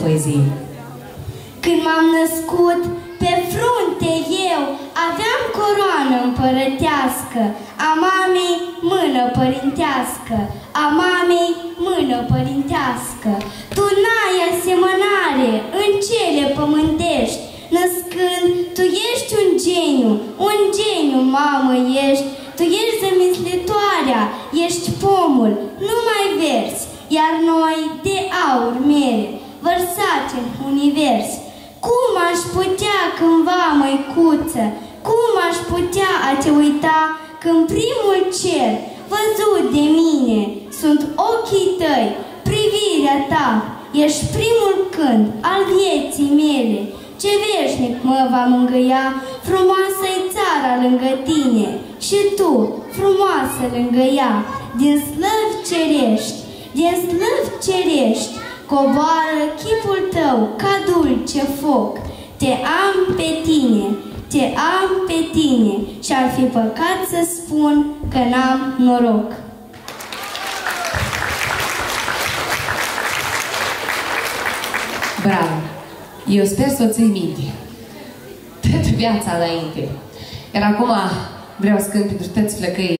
poezie. Când m-am născut, pe frunte eu aveam coroană împărătească, a mamei mână părintească, a mamei mână părintească. Tu n-ai asemănare în cele pământești, născând, tu ești un geniu, mamă, ești. Tu ești zămislitoarea, ești pomul, nu mai verzi, iar noi de aur mere, vărsate în univers. Cum aș putea cândva, măicuță, cum aș putea a te uita când primul cer văzut de mine sunt ochii tăi, privirea ta, ești primul cânt al vieții mele. Ce veșnic mă va mângâia, frumoasă-i țara lângă tine și tu, frumoasă lângă ea, din slăvi cerești, coboară chipul tău ca dulce foc. Te am pe tine și-ar fi păcat să spun că n-am noroc. Bravo! Eu sper să o ții minte. Tot viața înainte. Iar acum vreau să cânt pentru toți flăcăii.